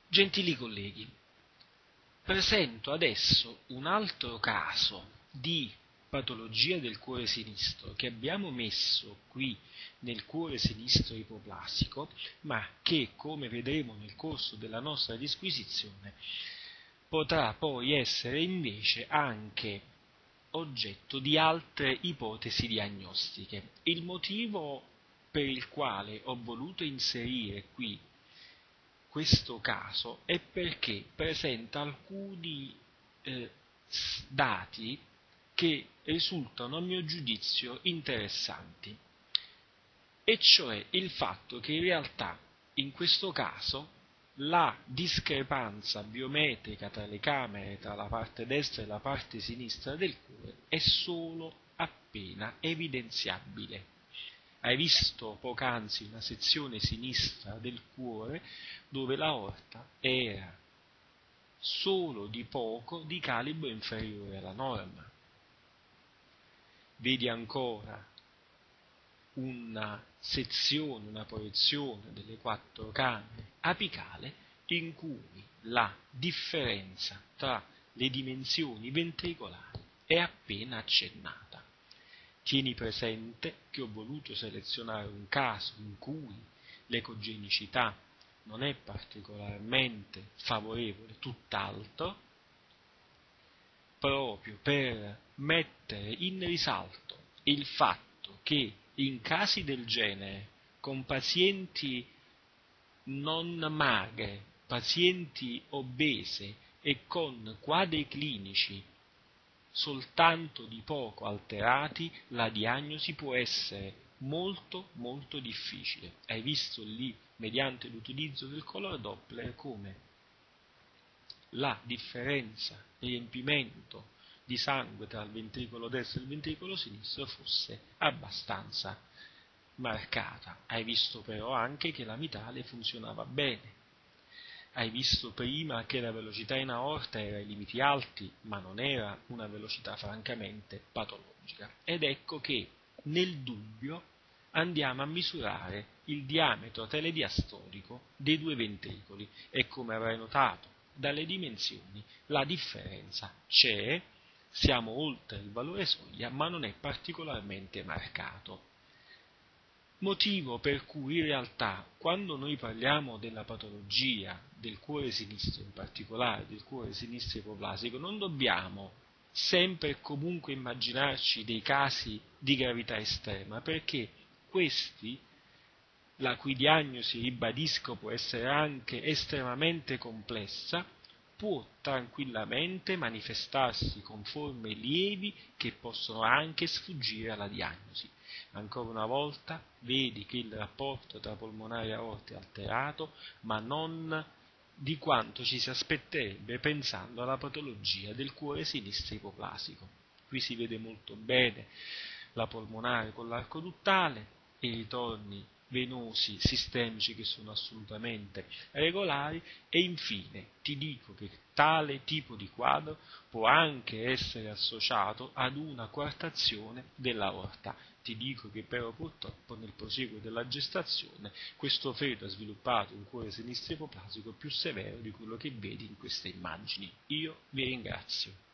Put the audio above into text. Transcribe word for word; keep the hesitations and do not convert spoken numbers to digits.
Gentili colleghi, presento adesso un altro caso di patologia del cuore sinistro che abbiamo messo qui nel cuore sinistro ipoplasico, ma che, come vedremo nel corso della nostra disquisizione, potrà poi essere invece anche oggetto di altre ipotesi diagnostiche. Il motivo per il quale ho voluto inserire qui questo caso è perché presenta alcuni eh, dati che risultano a mio giudizio interessanti, e cioè il fatto che in realtà in questo caso la discrepanza biometrica tra le camere, tra la parte destra e la parte sinistra del cuore, è solo appena evidenziabile. Hai visto poc'anzi una sezione sinistra del cuore dove l'aorta era solo di poco di calibro inferiore alla norma. Vedi ancora una sezione, una proiezione delle quattro camere apicale in cui la differenza tra le dimensioni ventricolari è appena accennata. Tieni presente che ho voluto selezionare un caso in cui l'ecogenicità non è particolarmente favorevole, tutt'altro, proprio per mettere in risalto il fatto che in casi del genere, con pazienti non magre, pazienti obese e con quadri clinici soltanto di poco alterati, la diagnosi può essere molto molto difficile. Hai visto lì, mediante l'utilizzo del color Doppler, come la differenza di riempimento di sangue tra il ventricolo destro e il ventricolo sinistro fosse abbastanza marcata. Hai visto però anche che la mitale funzionava bene. Hai visto prima che la velocità in aorta era ai limiti alti, ma non era una velocità francamente patologica. Ed ecco che nel dubbio andiamo a misurare il diametro telediastolico dei due ventricoli e, come avrai notato dalle dimensioni, la differenza c'è, siamo oltre il valore soglia, ma non è particolarmente marcato. Motivo per cui in realtà quando noi parliamo della patologia del cuore sinistro, in particolare del cuore sinistro ipoplasico, non dobbiamo sempre e comunque immaginarci dei casi di gravità estrema, perché questi, la cui diagnosi, ribadisco, può essere anche estremamente complessa, può tranquillamente manifestarsi con forme lievi che possono anche sfuggire alla diagnosi. Ancora una volta vedi che il rapporto tra polmonare e aorta è alterato, ma non di quanto ci si aspetterebbe pensando alla patologia del cuore sinistro ipoplasico. Qui si vede molto bene la polmonare con l'arco duttale e i ritorni venosi sistemici che sono assolutamente regolari, e infine ti dico che tale tipo di quadro può anche essere associato ad una coartazione dell'aorta. Ti dico che però purtroppo nel prosieguo della gestazione questo feto ha sviluppato un cuore sinistro ipoplasico più severo di quello che vedi in queste immagini. Io vi ringrazio.